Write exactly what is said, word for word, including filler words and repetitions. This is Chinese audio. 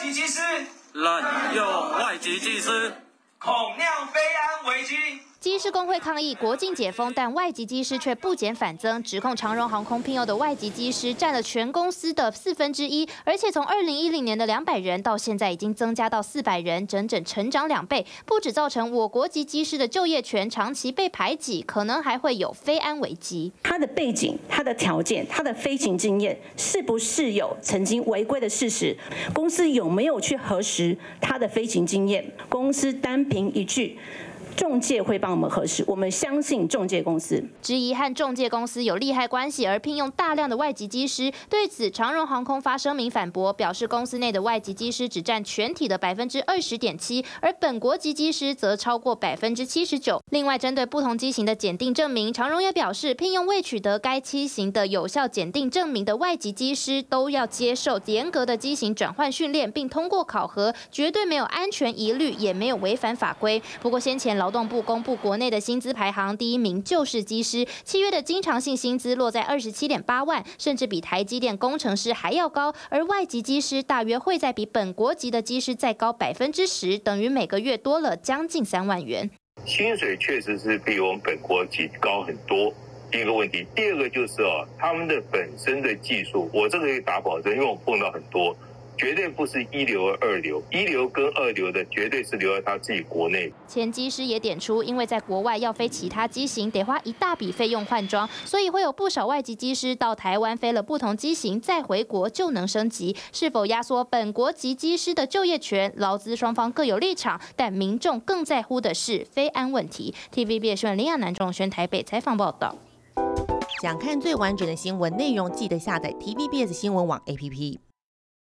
籍技师滥用外籍技师， 恐酿非安危机。 机师工会抗议国境解封，但外籍机师却不减反增，指控长荣航空聘用的外籍机师占了全公司的四分之一，而且从二零一零年的两百人到现在已经增加到四百人，整整成长两倍。不止造成我国籍机师的就业权长期被排挤，可能还会有非安危机。 他的背景、他的条件、他的飞行经验，是不是有曾经违规的事实？公司有没有去核实他的飞行经验？公司单凭一句。仲介会帮我们核实，我们相信仲介公司。 质疑和仲介公司有利害关系而聘用大量的外籍机师，对此长荣航空发声明反驳，表示公司内的外籍机师只占全体的百分之二十点七，而本国籍机师则超过百分之七十九。另外，针对不同机型的检定证明，长荣也表示，聘用未取得该机型的有效检定证明的外籍机师，都要接受严格的机型转换训练，并通过考核，绝对没有安全疑虑，也没有违反法规。不过，先前劳动部公布国内的薪资排行，第一名就是机师，七月的经常性薪资落在二十七点八万，甚至比台积电工程师还要高。而外籍机师大约会再比本国籍的机师再高百分之十，等于每个月多了将近三万元。 薪水确实是比我们本国籍高很多。第一个问题，第二个就是哦，他们的本身的技术，我这个可以打保证，因为我碰到很多。绝对不是一流二流，一流跟二流的绝对是留在他自己国内。 前机师也点出，因为在国外要飞其他机型，得花一大笔费用换装，所以会有不少外籍机师到台湾飞了不同机型，再回国就能升级。是否压缩本国籍机师的就业权，劳资双方各有立场，但民众更在乎的是飞安问题。T V B S 新闻林亚南、钟轩台北采访报道。 想看最完整的新闻内容，记得下载 T V B S 新闻网 A P P。